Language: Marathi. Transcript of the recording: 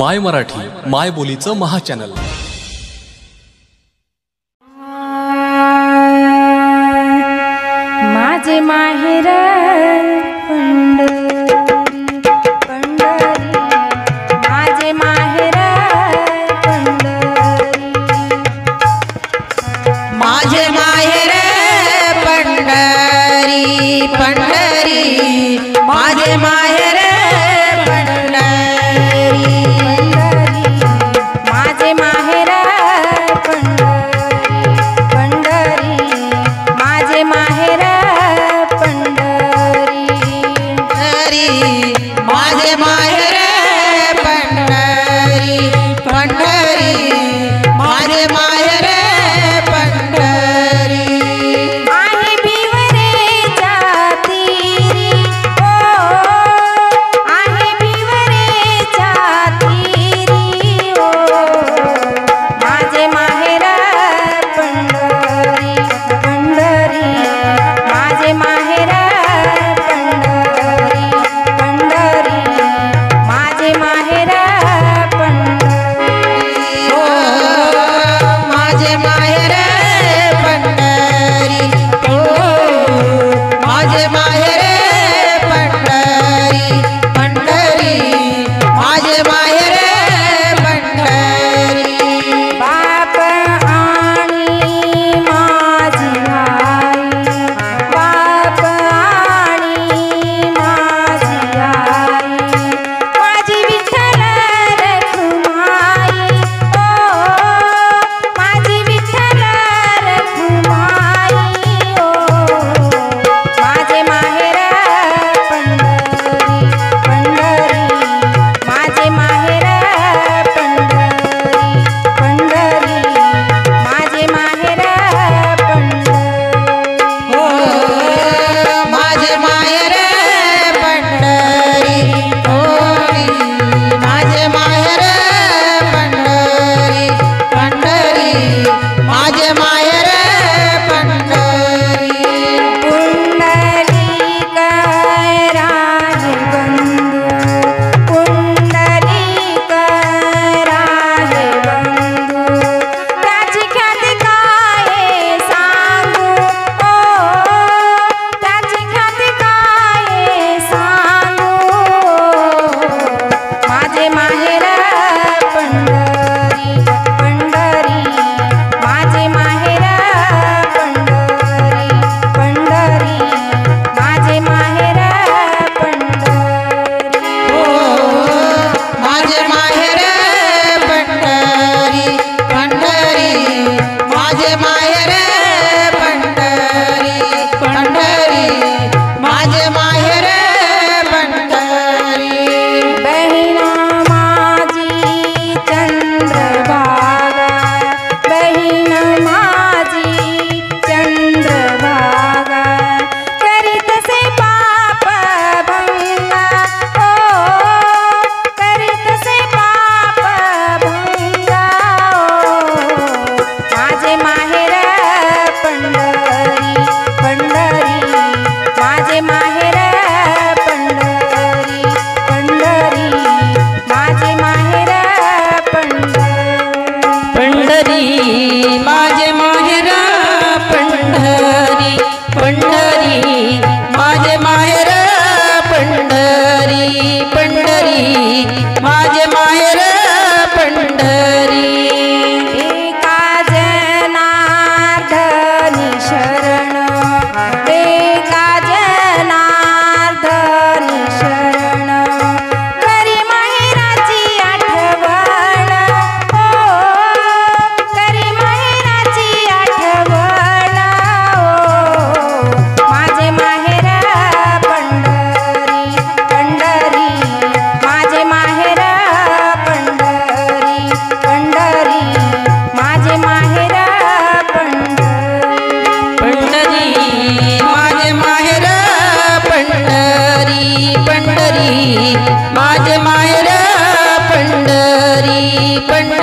माय मराठी माय बोलीचं महाचॅनल। माझे माहेर पंढरी, माझे माहेर पंढरी, माझे माहेर पंढरी पंढरी, माझे माहेर पंढरी, माझे माहेर पंढरी, पंढरी, माझे माहेर पंढरी, माझे माहेर पंढरी पंढरी, माझे माहेर पंढरी। आहे भिवरेच्या तीरी, ओ आहे भिवरेच्या तीरी, ओ माझे माहेर पंढरी पंढरी, माझे माहेर पंढरी पंढरी, माझे माहेर पंढरी, ओ माझे माहेर पंढरी, ओ माझे माहेर पंढरी पंढरी, माझे माहेर पंढरी। बाप आणि माझी आई, बाप आणि माझी आई, माझी विठ्ठल रखुमाई, ओ माझी विठ्ठल रखुमाई, ओ माझे माहेर पंढरी पंढरी, माझे माहेर पंढरी पंढरी, माझे माहेर पंढरी, ओ माझे माहेर पंढरी, ओ माझे माहेर पंढरी पंढरी, माझे माहेर पंढरी। पुंडलिक राहे बंधू, पुंडलिक राहे बंधू, त्याची ख्याती काय सांगू, ओ त्याची ख्याती काय सांगू, माझे माहेर पंढरी पंढरी, माझे माहेर पंढरी पंढरी, माझे माहेर पंढरी, ओ माझे माहेर पंढरी पंढरी, माझे माहेर पंढरी पंढरी, माझे माहेर पंढरी। बहिणा माझी चंद्रभागा, बहीण माझी चंद्रभागा, करीतसे पाप भंगा, ओ करीतसे पाप भंगा, ओ माझे माहेर पंढरी पंढरी, माझे माहेर पंढरी पंढरी, माझे माहेर पंढरी, पंढरी माझे माहेर पंढरी पंढरी, माझे माहेर पंढरी पंढरी, माझे माहेर पंढरी। एका जनार्दनी शरण, एका जनार्दनी शरण, करी माहेराची आठवण, ओ करी माहेराची आठवण, ओ माझे माहेर पंढरी पंढरी, माझे माहेर पंढरी पंढरी, माझे माहेर पंढरी, पंढरी माझे माहेर पंढरी पंढरी, माझे माहेर पंढरी पंढरी।